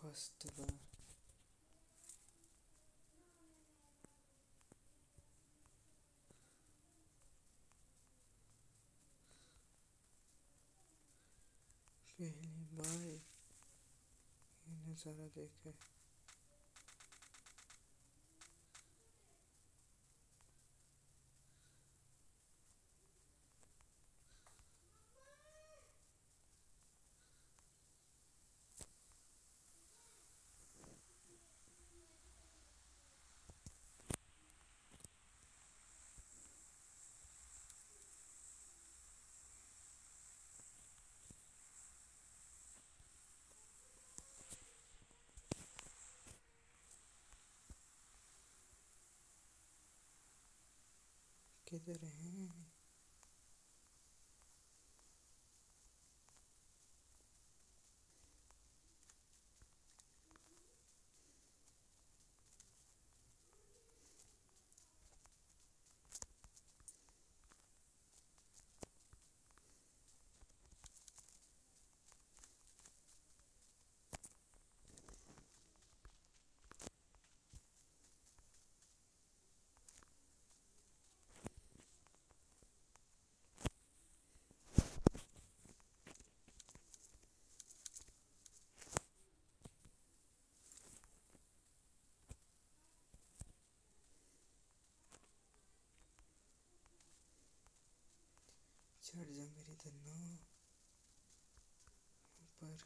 First बार पहली बार ये नज़ारा देखे। किधर हैं? चढ़ जा मेरी धन्नो ऊपर।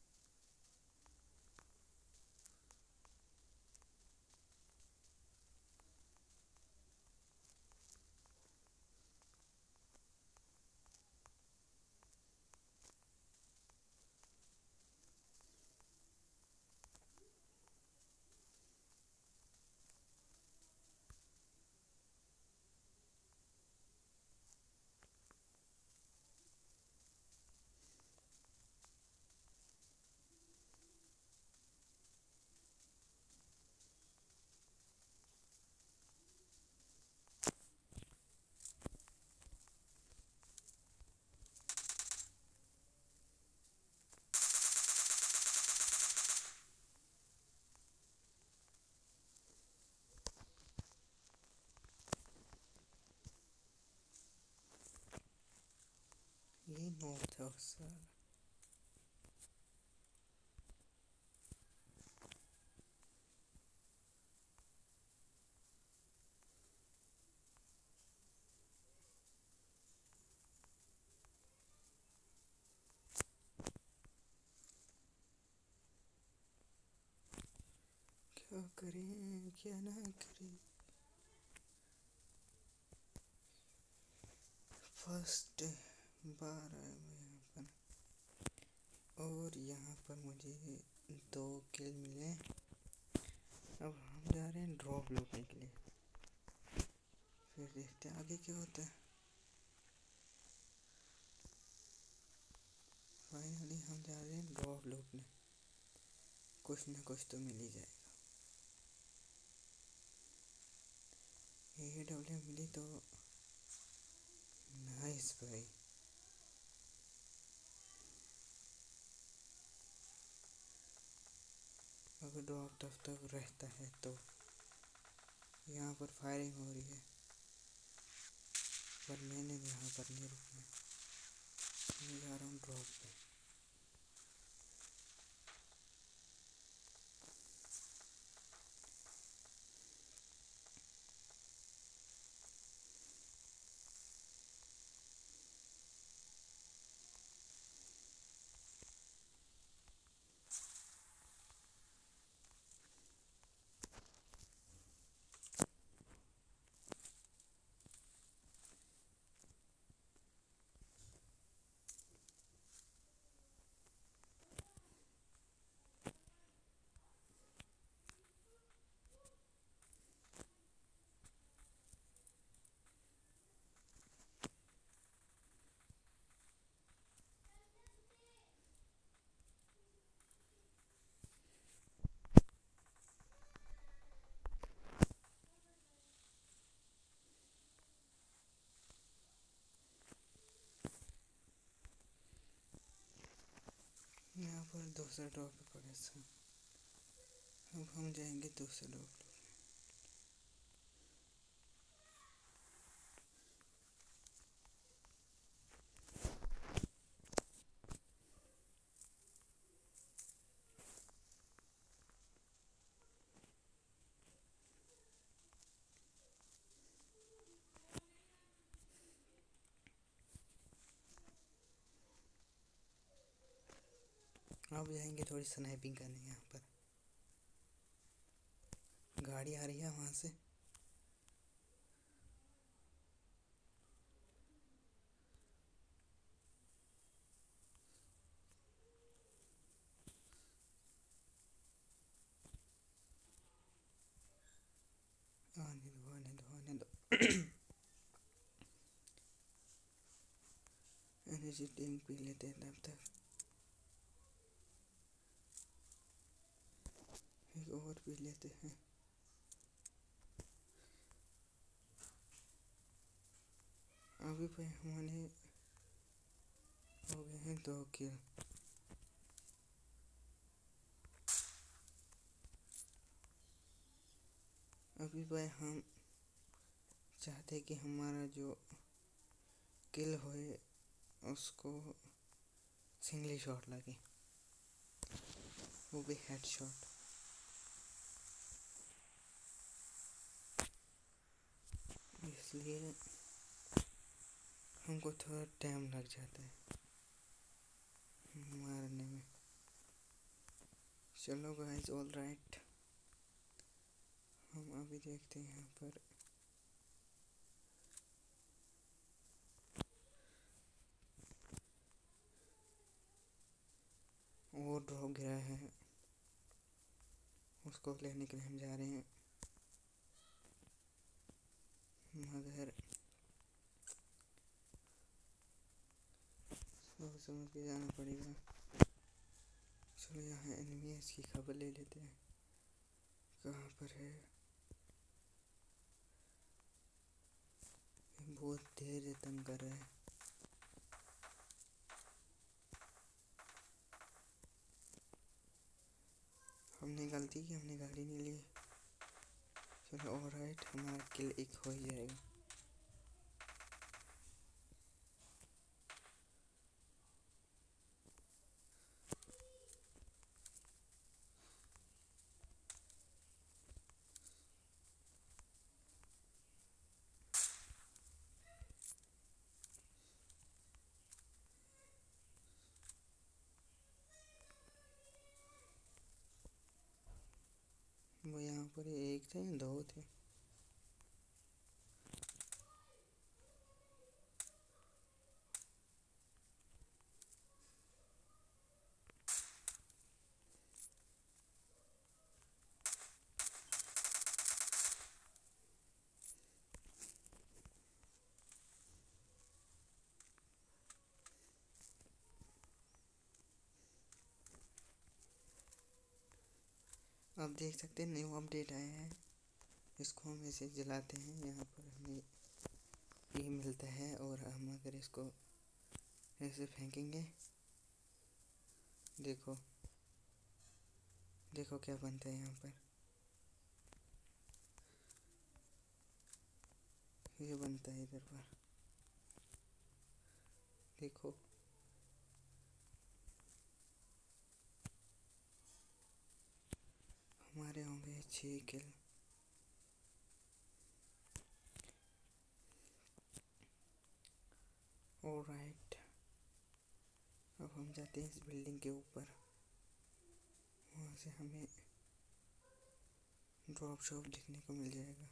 ये नॉर्थ है उससे। क्या करें क्या ना करें। फर्स्ट बार आया मैं यहाँ पर और यहाँ पर मुझे 2 किल मिले। अब हम जा रहे हैं ड्रॉप लूटने के लिए, फिर देखते हैं आगे क्या होता है। फाइनली हम जा रहे हैं ड्रॉप लूटने, कुछ ना कुछ तो मिल ही जाएगा। AW मिली तो नाइस भाई। अगर ड्रॉप तब तक रहता है तो यहाँ पर फायरिंग हो रही है, पर मैंने यहाँ पर नहीं रुकना, मैं जा रहा हूँ ड्रॉप पे। यहाँ पर दूसरा ड्रॉप पे पड़े था। अब हम जाएंगे दूसरे लोग। अब जाएंगे थोड़ी स्नाइपिंग करने। यहाँ पर गाड़ी आ रही है वहाँ से। आने दो आने दो आने दो। एनर्जी ड्रिंक पी लेते हैं तब तक। एक और पी लेते हैं। अभी पे हमारे हो गए हैं 2 किल। अभी पे हम चाहते कि हमारा जो किल होए उसको सिंगली शॉट लगे, वो भी हेडशॉट। इसलिए हमको थोड़ा टाइम लग जाता है मारने में। चलो गाइस, ऑल राइट, हम अभी देखते हैं यहाँ पर। वो ड्रॉप गिरा है, उसको लेने के लिए हम जा रहे हैं, मगर सोच समझ के जाना पड़ेगा। चलो यहाँ एनिमी है, इसकी खबर ले लेते हैं कहाँ पर है। बहुत देर तंग कर रहा है। हमने गलती की, हमने गाड़ी नहीं ली। चलो ऑलराइट, हमारा किल एक हो ही जाएगा। वो यहाँ पर एक थे, 2 थे। आप देख सकते हैं न्यू अपडेट आया है, इसको हम ऐसे जलाते हैं। यहाँ पर हमें ये मिलता है, और हम अगर इसको ऐसे फेंकेंगे, देखो देखो क्या बनता है। यहाँ पर ये बनता है, इधर पर देखो। हमारे होंगे 6 किल। ऑलराइट, अब हम जाते हैं इस बिल्डिंग के ऊपर। वहाँ से हमें ड्रॉप शॉप देखने को मिल जाएगा।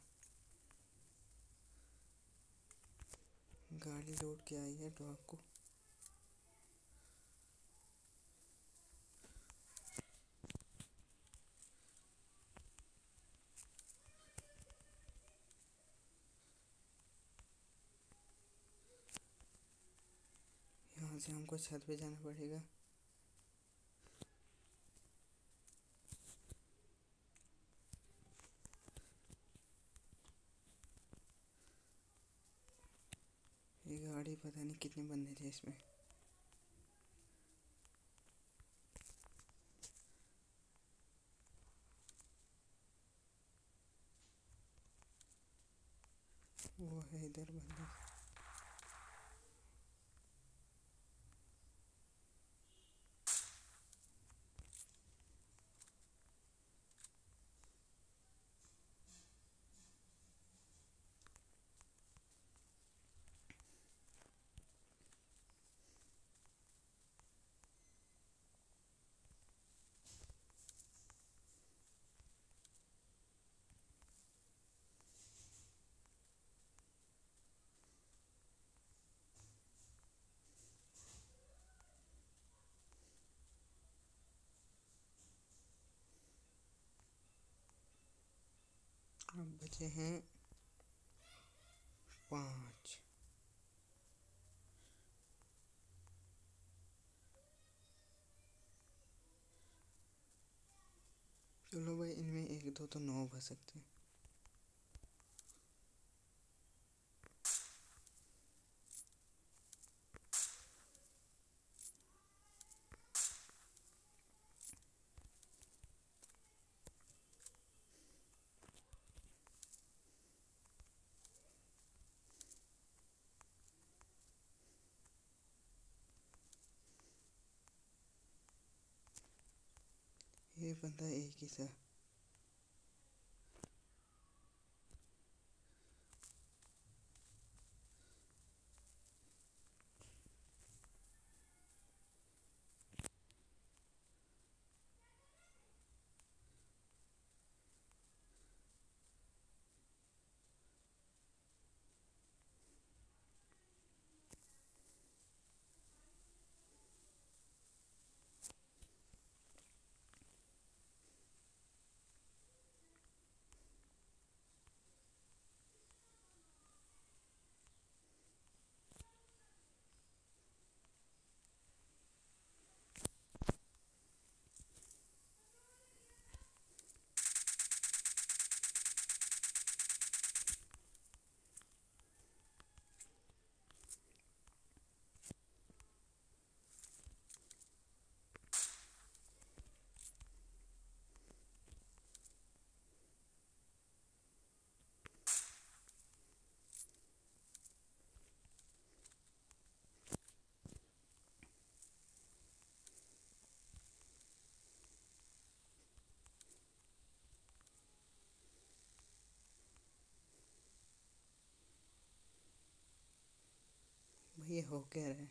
गाड़ी लोड के आई है ड्रॉप को। यहाँ से हमको छत पे जाना पड़ेगा। ये गाड़ी पता नहीं कितने बंदे थे इसमें। वो है इधर बंदा। अब बचे हैं 5। चलो भाई, इनमें एक दो तो 9 बच सकते हैं। ये बंदा एक ही था। भाई ये हो क्या रहा है?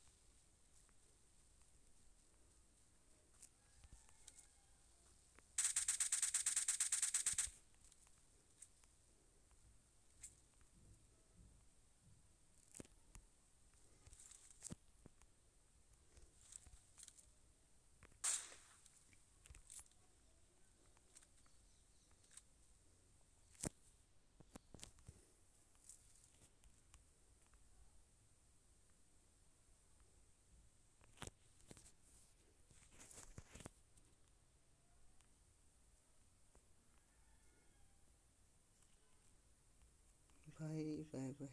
भाई बाय बाय।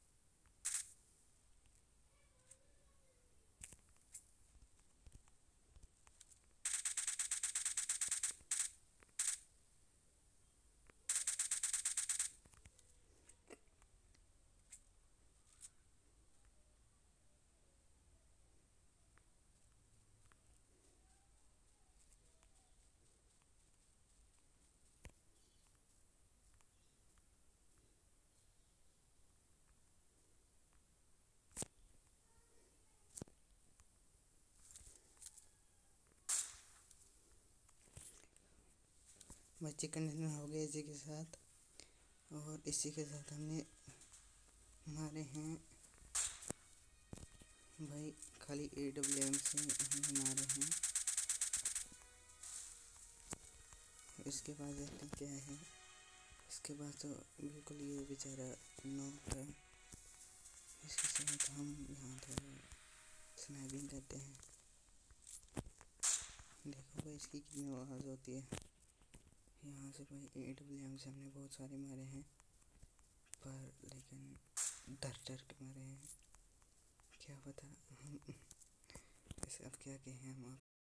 बच्चे कंटिन्यू हो गए इसी के साथ, और इसी के साथ हमने मारे हैं भाई खाली AWM से हमने मारे हैं। इसके बाद देखते हैं क्या है। इसके बाद तो बिल्कुल ये बेचारा नॉक है। इसके साथ हम यहाँ थोड़ा स्नैपिंग करते हैं। देखो भाई इसकी कितनी आवाज़ होती है। यहाँ से भाई AWM से हमने बहुत सारे मारे हैं, पर लेकिन डर डर के मारे हैं। क्या पता हम इसे अब क्या कहें हम